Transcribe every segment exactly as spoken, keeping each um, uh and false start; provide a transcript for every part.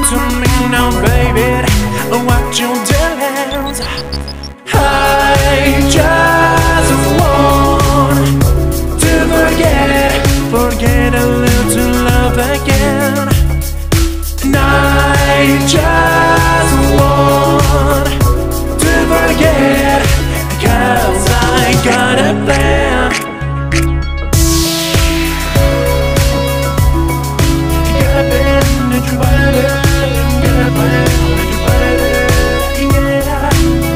to me now, baby. What you dance? I just want to forget, forget a little love again. And I just want to forget, 'cause I got a plan. Got a plan, did you find it? Got a plan, did you find it? Yeah.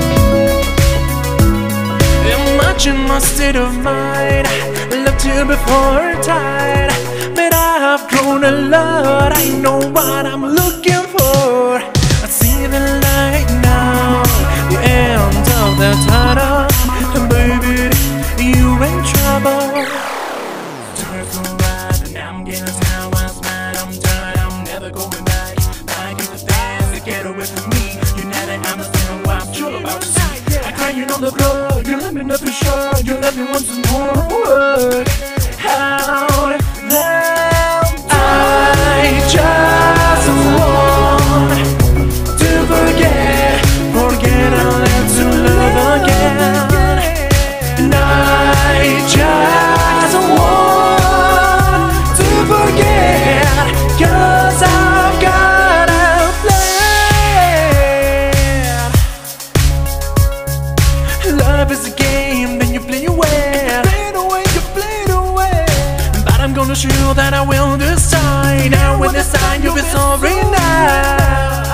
Imagine my state of mind, loved you before time, but I have grown a lot. I know what I'm looking for. I see the light now, the end of the tunnel. And baby, you're in trouble. Turn so right, and I'm getting down. I'm mad, I'm tired, I'm never going back. Back in the past, to get away from me. You never understand what I'm sure about to see. I cry, you know the blood. You let me know for sure. You let me want some more. How now I just want to forget, forget a little love again. And I just want to forget, 'cause I've got a plan. Love is a game, then you play away. Play it away, you play it away. But I'm gonna show you that I will decide. Now when decide, you'll be sorry now.